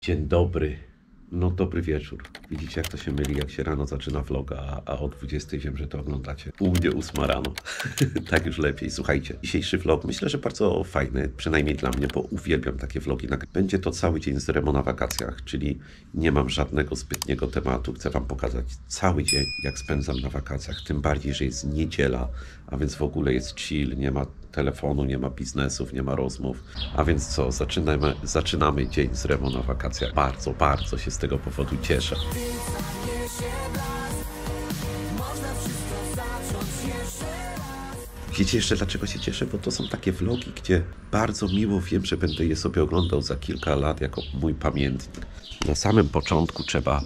Dzień dobry. No dobry wieczór. Widzicie jak to się myli, jak się rano zaczyna vloga, a o 20 wiem, że to oglądacie. U mnie 8 rano. Tak już lepiej. Słuchajcie, dzisiejszy vlog myślę, że bardzo fajny, przynajmniej dla mnie, bo uwielbiam takie vlogi. Będzie to cały dzień z Remo na wakacjach, czyli nie mam żadnego zbytniego tematu. Chcę wam pokazać cały dzień, jak spędzam na wakacjach. Tym bardziej, że jest niedziela, a więc w ogóle jest chill, nie ma telefonu, nie ma biznesów, nie ma rozmów. A więc co, zaczynamy dzień z Remo na wakacjach. Bardzo, bardzo się z tego powodu cieszę. Wiecie jeszcze dlaczego się cieszę? Bo to są takie vlogi, gdzie bardzo miło wiem, że będę je sobie oglądał za kilka lat jako mój pamiętnik. Na samym początku trzeba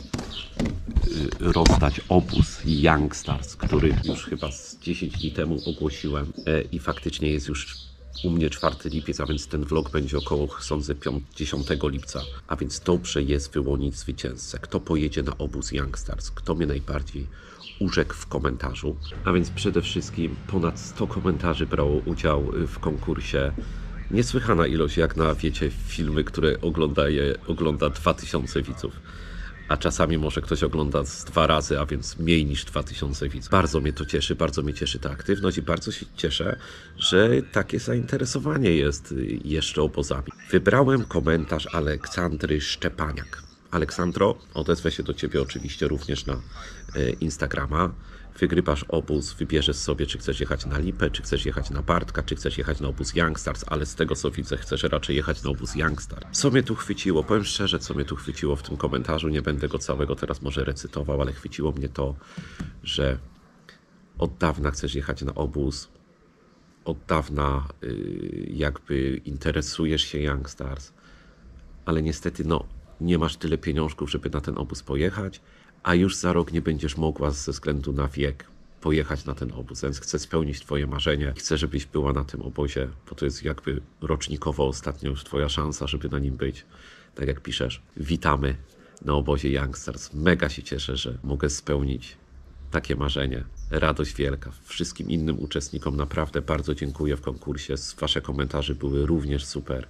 rozdać obóz Youngstars, który już chyba z 10 dni temu ogłosiłem i faktycznie jest już u mnie 4 lipiec, a więc ten vlog będzie około, sądzę, 10 lipca. A więc dobrze jest wyłonić zwycięzcę. Kto pojedzie na obóz Youngstars? Kto mnie najbardziej urzekł w komentarzu? A więc przede wszystkim ponad 100 komentarzy brało udział w konkursie. Niesłychana ilość, jak na, wiecie, filmy, które ogląda 2000 widzów. A czasami może ktoś ogląda z 2 razy, a więc mniej niż 2000 widzów. Bardzo mnie to cieszy, bardzo mnie cieszy ta aktywność i bardzo się cieszę, że takie zainteresowanie jest jeszcze obozami. Wybrałem komentarz Aleksandry Szczepaniak. Aleksandro, odezwę się do Ciebie oczywiście również na Instagrama. Wygrywasz obóz, wybierzesz sobie, czy chcesz jechać na Lipę, czy chcesz jechać na Bartka, czy chcesz jechać na obóz Youngstars, ale z tego co widzę, chcesz raczej jechać na obóz Youngstars. Co mnie tu chwyciło? Powiem szczerze, co mnie tu chwyciło w tym komentarzu, nie będę go całego teraz może recytował, ale chwyciło mnie to, że od dawna chcesz jechać na obóz, od dawna jakby interesujesz się Youngstars, ale niestety nie masz tyle pieniążków, żeby na ten obóz pojechać, a już za rok nie będziesz mogła ze względu na wiek pojechać na ten obóz. Więc chcę spełnić Twoje marzenie. Chcę, żebyś była na tym obozie, bo to jest jakby rocznikowo ostatnio już Twoja szansa, żeby na nim być. Tak jak piszesz, witamy na obozie Youngstars. Mega się cieszę, że mogę spełnić takie marzenie. Radość wielka. Wszystkim innym uczestnikom naprawdę bardzo dziękuję w konkursie. Wasze komentarze były również super.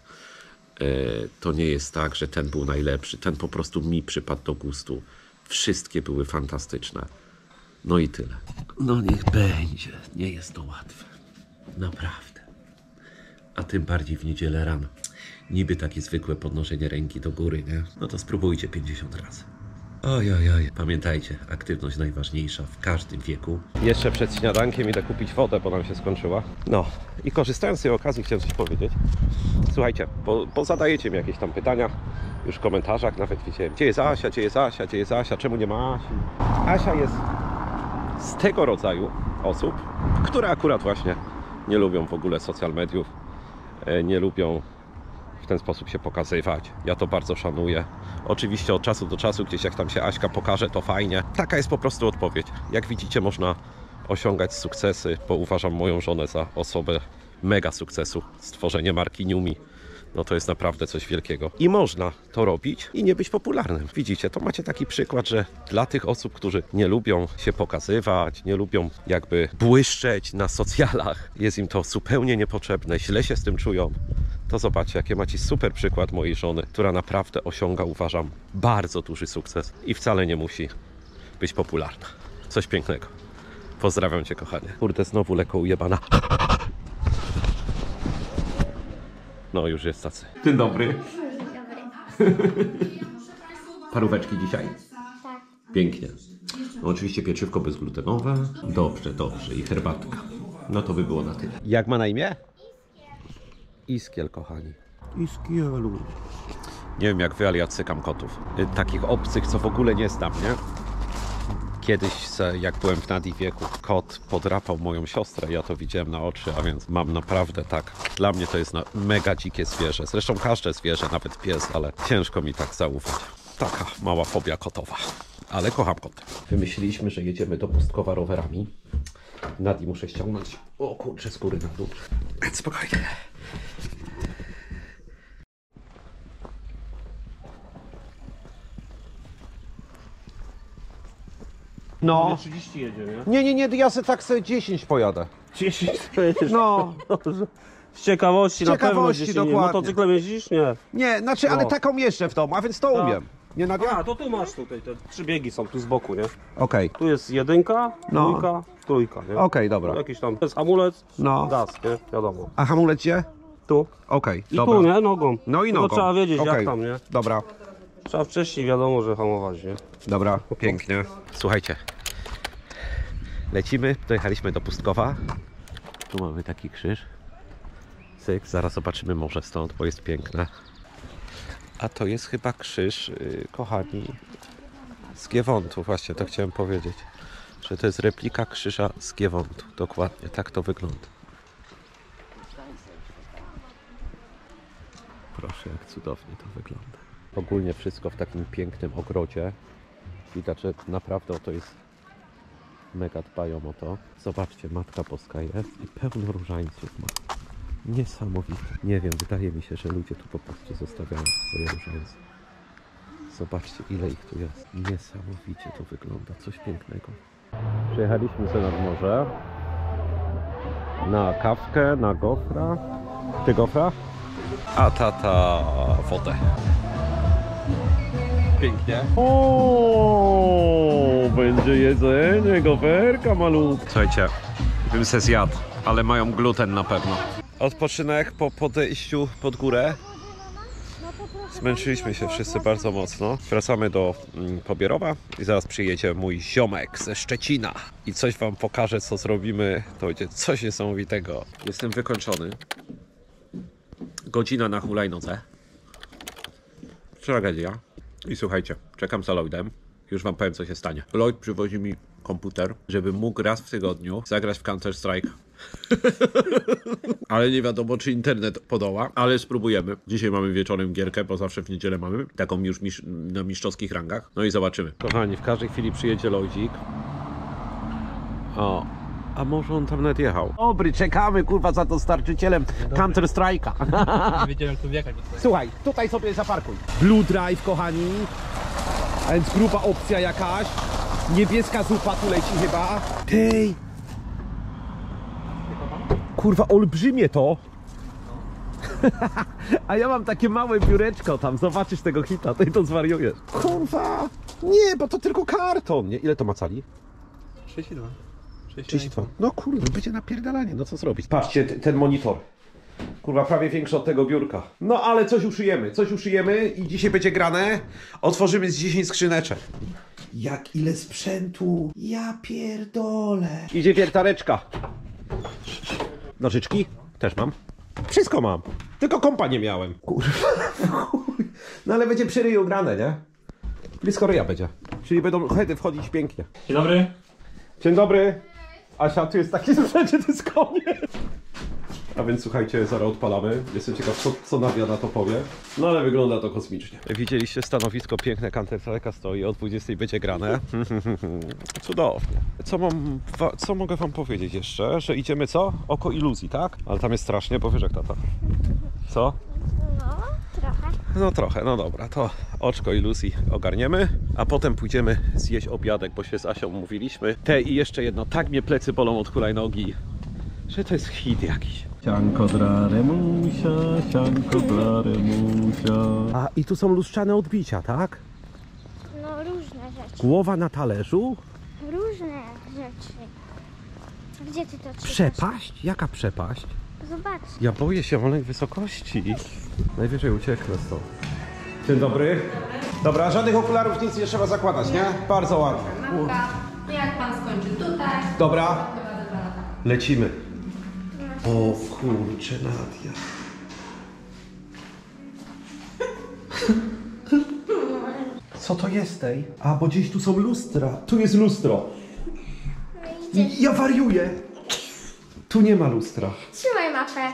To nie jest tak, że ten był najlepszy. Ten po prostu mi przypadł do gustu. Wszystkie były fantastyczne. No i tyle. No niech będzie. Nie jest to łatwe. Naprawdę. A tym bardziej w niedzielę rano. Niby takie zwykłe podnoszenie ręki do góry, nie? No to spróbujcie 50 razy. Ojojoj. Pamiętajcie, aktywność najważniejsza w każdym wieku. Jeszcze przed śniadankiem idę kupić wodę, bo nam się skończyła. No i korzystając z tej okazji chciałem coś powiedzieć. Słuchajcie, bo zadajecie mi jakieś tam pytania, już w komentarzach nawet widziałem, gdzie jest Asia, gdzie jest Asia, gdzie jest Asia, czemu nie ma Asi? Asia jest z tego rodzaju osób, które akurat właśnie nie lubią w ogóle social mediów, nie lubią w ten sposób się pokazywać. Ja to bardzo szanuję. Oczywiście od czasu do czasu gdzieś jak tam się Aśka pokaże, to fajnie. Taka jest po prostu odpowiedź. Jak widzicie, można osiągać sukcesy, bo uważam moją żonę za osobę mega sukcesu. Stworzenie marki Niumi, no to jest naprawdę coś wielkiego. I można to robić i nie być popularnym. Widzicie, to macie taki przykład, że dla tych osób, którzy nie lubią się pokazywać, nie lubią jakby błyszczeć na socjalach, jest im to zupełnie niepotrzebne, źle się z tym czują, to zobaczcie, jakie macie super przykład mojej żony, która naprawdę osiąga, uważam, bardzo duży sukces i wcale nie musi być popularna. Coś pięknego. Pozdrawiam Cię, kochanie. Kurde, znowu lekko ujebana. No, już jest tacy. Dzień dobry. Paróweczki dzisiaj? Tak. Pięknie. No, oczywiście pieczywko bezglutenowe. Dobrze, dobrze. I herbatka. No to by było na tyle. Jak ma na imię? Iskiel, kochani. Iskielu. Nie wiem jak wy, ale ja cykam kotów. Takich obcych, co w ogóle nie znam, nie? Kiedyś, jak byłem w Nadii wieku, kot podrapał moją siostrę, ja to widziałem na oczy, a więc mam naprawdę tak. Dla mnie to jest mega dzikie zwierzę. Zresztą każde zwierzę, nawet pies, ale ciężko mi tak zaufać. Taka mała fobia kotowa. Ale kocham koty. Wymyśliliśmy, że jedziemy do Pustkowa rowerami. Nadii muszę ściągnąć. O kurczę, skóry na dół. Spokojnie. No. 30 jedzie, nie? Nie, ja se tak sobie 10 pojadę. 10 to jedziesz. No. Dobrze. Z ciekawości, na pewno ciekawości, gdzieś dokładnie. Motocyklem jeździsz? Nie. Nie, znaczy, ale taką jeżdżę w domu, a więc to umiem. Nie Nadia? A, to tu masz tutaj, te 3 biegi są tu z boku, nie? Okej, Tu jest 1, 2, trójka, nie? okej, dobra. Jakiś tam, to jest hamulec, No. gaz, nie? Wiadomo. A hamulec gdzie? Tu. Okej, I dobra. tu, nie? Nogą. No i Tylko nogą. trzeba wiedzieć Okej. jak tam, nie? Dobra, Trzeba wcześniej wiadomo, że hamować, nie? dobra, pięknie. Słuchajcie, lecimy, dojechaliśmy do Pustkowa. Tu mamy taki krzyż. Syk, zaraz zobaczymy może stąd, bo jest piękne. A to jest chyba krzyż, kochani, z Giewontu, właśnie to chciałem powiedzieć. Że to jest replika krzyża z Giewontu, dokładnie, tak to wygląda. Proszę, jak cudownie to wygląda. Ogólnie wszystko w takim pięknym ogrodzie. Widać, że naprawdę o to jest mega dbają o to. Zobaczcie, Matka Boska jest i pełno różańców ma. Niesamowite. Nie wiem, wydaje mi się, że ludzie tu po prostu zostawiają swoje różańce. Zobaczcie, ile ich tu jest. Niesamowicie to wygląda. Coś pięknego. Przyjechaliśmy sobie nad morze. Na kawkę, na gofra. Ty gofra? A tata wodę. Pięknie. O, będzie jedzenie, goferka malutka. Słuchajcie, bym se zjadł, ale mają gluten na pewno. Odpoczynek po podejściu pod górę. Zmęczyliśmy się wszyscy bardzo mocno. Wracamy do Pobierowa i zaraz przyjedzie mój ziomek ze Szczecina. I coś wam pokażę, co zrobimy. To będzie coś niesamowitego. Jestem wykończony. Godzina na hulajnodze. Tragedia. I słuchajcie, czekam za Lloydem. Już wam powiem, co się stanie. Lloyd przywozi mi komputer, żebym mógł raz w tygodniu zagrać w Counter-Strike. Ale nie wiadomo, czy internet podoła, ale spróbujemy. Dzisiaj mamy wieczorem gierkę, bo zawsze w niedzielę mamy. Taką już na mistrzowskich rangach. No i zobaczymy. Kochani, w każdej chwili przyjedzie Lloydzik. O, a może on tam nawet jechał? Dobry, czekamy kurwa za dostarczycielem Counter-Strike'a. Nie wiedziałem, jak tu wjechać. Słuchaj, tutaj sobie zaparkuj. Blue Drive, kochani. A więc gruba opcja jakaś. Niebieska zupa tu leci chyba. Tej! Kurwa, olbrzymie to. A ja mam takie małe biureczko tam. Zobaczysz tego hita, to i to zwariujesz. Kurwa! Nie, bo to tylko karton. Nie? Ile to ma cali? 32. 32. No kurde, będzie napierdalanie, no co zrobić? Patrzcie, ten monitor. Kurwa, prawie większy od tego biurka. No ale coś uszyjemy i dzisiaj będzie grane. Otworzymy z 10 skrzyneczek. Jak ile sprzętu. Ja pierdolę. Idzie wiertareczka. Nożyczki? Też mam. Wszystko mam. Tylko kompa nie miałem. Kurwa. No ale będzie przy ryju grane, nie? Blisko ryja będzie. Czyli będą heady wchodzić pięknie. Dzień dobry. Dzień dobry. Asia, tu jest taki sprzęt, to jest koniec. A więc słuchajcie, zaraz odpalamy. Jestem ciekaw, co Nadia na to powie. No ale wygląda to kosmicznie. Widzieliście stanowisko piękne, Counter-Strike'a stoi, o 20 będzie grane. Cudownie. Co mogę wam powiedzieć jeszcze? Że idziemy co? Oko iluzji, tak? Ale tam jest strasznie, bo wiesz jak tata. Co? No, trochę. No trochę, no dobra, to oczko iluzji ogarniemy, a potem pójdziemy zjeść obiadek, bo się z Asią umówiliśmy. I jeszcze jedno, tak mnie plecy bolą od hulajnogi, że to jest hit jakiś. Sianko dla Remusia, sianko dla Remusia. A i tu są lustrzane odbicia, tak? No, różne rzeczy. Głowa na talerzu? Różne rzeczy. Gdzie ty to trzymasz? Przepaść? Jaka przepaść? Zobacz. Ja boję się wolnej wysokości. Najwyżej ucieknę stąd. Dzień dobry. Dobra, żadnych okularów, nic nie trzeba zakładać, nie? Bardzo ładnie. To jak pan skończy tutaj, Dobra. Lecimy. O kurczę, Nadia. Co to jest tej? A, bo gdzieś tu są lustra. Tu jest lustro. Ja wariuję. Tu nie ma lustra. Trzymaj mapę.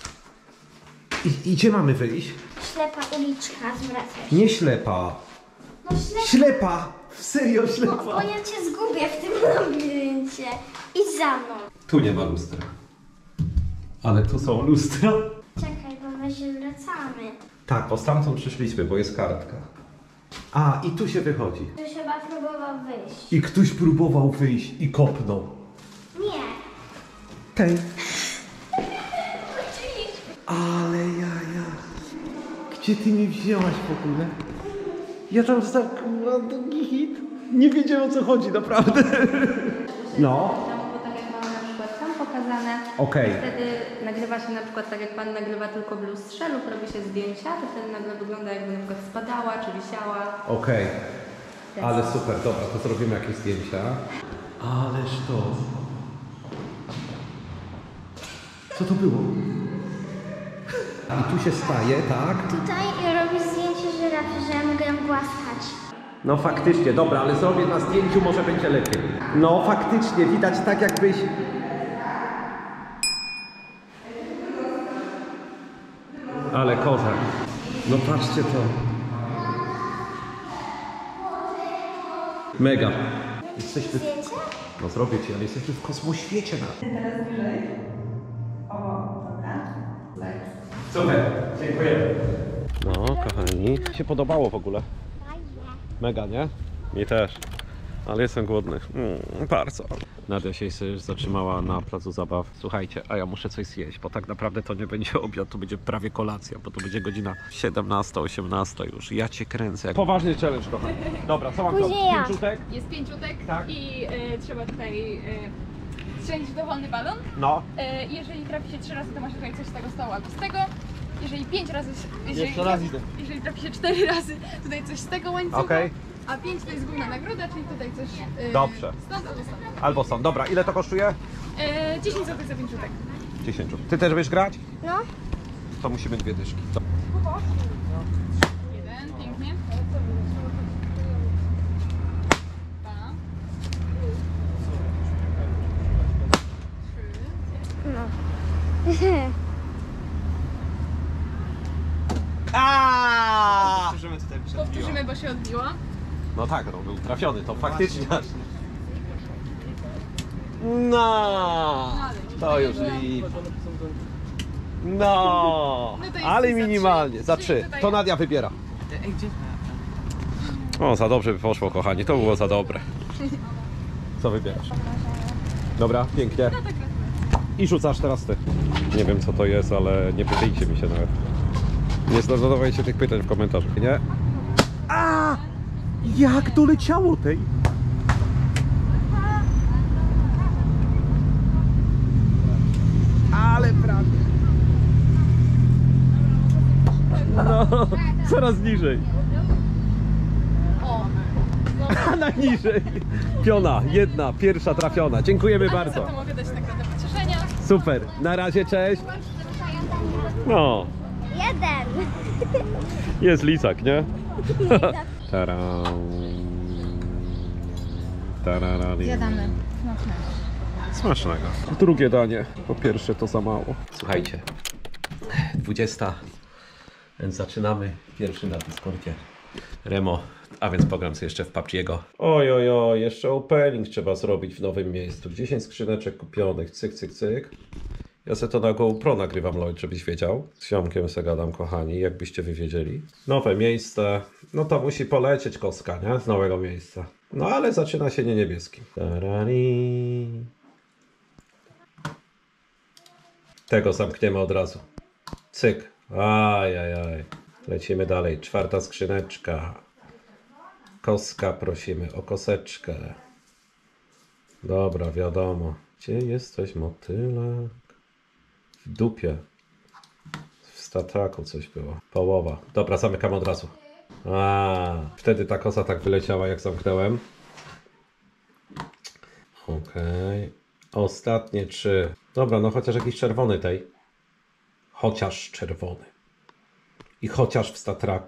I gdzie mamy wyjść? Ślepa uliczka, zwracaj. Nie ślepa. No ślepa. Ślepa! Serio ślepa. Bo ja cię zgubię w tym labiryncie. Idź za mną. Tu nie ma lustra. Ale tu są lustra. Czekaj, bo my się wracamy. Tak, bo stamtąd przyszliśmy, bo jest kartka. A, i tu się wychodzi. Ktoś chyba próbował wyjść. I ktoś próbował wyjść i kopnął. Nie. Tej. Czyli Ale jaja. Gdzie ty mnie wzięłaś w ogóle? Ja tam zakładam hit. Nie wiedziałem, o co chodzi, naprawdę. No. Bo tak jak mamy na przykład tam pokazane, Okej. wtedy nagrywa się na przykład tak jak pan nagrywa tylko w lustrze lub robi się zdjęcia, to wtedy nagle wygląda jakby na przykład spadała czy wisiała. Okej. Ale super, dobra, to zrobimy jakieś zdjęcia. Ależ to. Co to było? I tu się staje, tak? Tutaj robisz zdjęcie żyrafy, że ja mogę ją głaskać. No faktycznie, dobra, ale zrobię na zdjęciu, może będzie lepiej. No faktycznie, widać tak jakbyś... Ale kozak. No patrzcie to. Mega. Jesteśmy... Zdjęcie? No zrobię ci, ale jesteśmy w kosmoświecie na... Super, dziękuję. No, kochani. Mi się podobało w ogóle. Mega, nie? Mi też. Ale jestem głodny. Bardzo. Nadia się już zatrzymała na placu zabaw. Słuchajcie, a ja muszę coś zjeść, bo tak naprawdę to nie będzie obiad, to będzie prawie kolacja, bo to będzie godzina 17, 18 już. Ja cię kręcę. Poważny challenge, kochani. Dobra, co mam Później ja. Pięciutek? Jest 5 utek Tak. i trzeba tutaj strzelić w dowolny balon. No. Jeżeli trafi się 3 razy, to masz tutaj coś z tego stołu albo z tego. Jeżeli 5 razy, jeżeli trafi się 4 razy, tutaj coś z tego łańcucha. Okej. A 5 to jest główna nagroda, czyli tutaj coś Dobrze. stąd albo stąd. Albo są. Dobra, ile to kosztuje? 10 zł za 5 utek. 10. Ty też wiesz grać? No. To musimy 2 dyszki. Jeden, pięknie. 2. Powtórzymy, bo się odbiło. No tak, no był trafiony, to faktycznie. No, to już lipa. No, No to jest ale za minimalnie, trzy. za Czyli 3. tutaj- To Nadia wybiera. O, za dobrze by poszło, kochani, to było za dobre. Co wybierasz? Dobra, pięknie. I rzucasz teraz ty. Nie wiem co to jest, ale nie pytajcie mi się nawet. Nie zadawajcie tych pytań w komentarzu, nie? A! Jak doleciało tej? Ale prawie. No, coraz niżej. A najniżej. Piona, jedna, pierwsza trafiona. Dziękujemy Za bardzo. to mogę dać nagrodę pocieszenia. Super, na razie, cześć. No, Jeden. jest lisak, nie? Taram. Tararari. Jadamy. Smacznego. Drugie danie. Po pierwsze to za mało. Słuchajcie, 20. Więc zaczynamy pierwszy na Discordzie. Remo, a więc pogram sobie jeszcze w PUBG'ego. Oj, jeszcze opening trzeba zrobić w nowym miejscu. 10 skrzyneczek kupionych, cyk, cyk, cyk. Ja sobie to na GoPro nagrywam, Lloyd, żebyś wiedział. Z ziomkiem se gadam, kochani, jakbyście wy wiedzieli. Nowe miejsce. No to musi polecieć kostka, nie? Z nowego miejsca. No ale zaczyna się nie niebieskim. Tarari. Tego zamkniemy od razu. Cyk. Ajajaj. Lecimy dalej. 4. skrzyneczka. Koska prosimy o koseczkę. Dobra, wiadomo. Gdzie jesteś, motylek? W dupie. W stataku coś było. Połowa. Dobra, zamykam od razu. Wtedy ta kosa tak wyleciała, jak zamknąłem. Okej. Ostatnie 3. Dobra, no chociaż jakiś czerwony tej. Chociaż czerwony. I chociaż w statraku.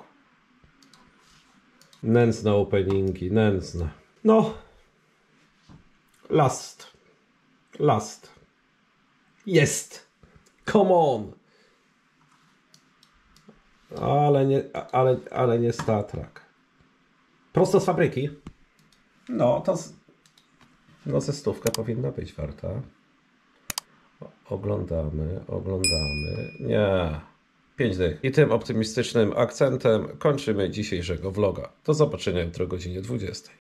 Nędzne openingi, nędzne. No. Last. Jest. Come on. Ale nie statrak. Prosto z fabryki. No, to... No ze 100 powinna być warta. Oglądamy. Nie. 5 dych. I tym optymistycznym akcentem kończymy dzisiejszego vloga. Do zobaczenia jutro o godzinie 20.